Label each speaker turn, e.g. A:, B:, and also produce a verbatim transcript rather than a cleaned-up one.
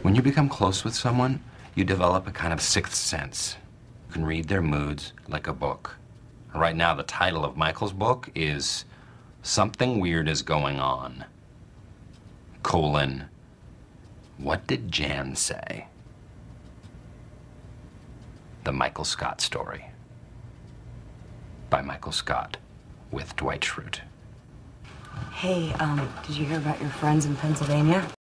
A: When you become close with someone, you develop a kind of sixth sense. You can read their moods like a book. Right now, the title of Michael's book is Something Weird is Going On, colon, what did Jan say? The Michael Scott Story by Michael Scott with Dwight Schrute.
B: Hey, um, did you hear about your friends in Pennsylvania?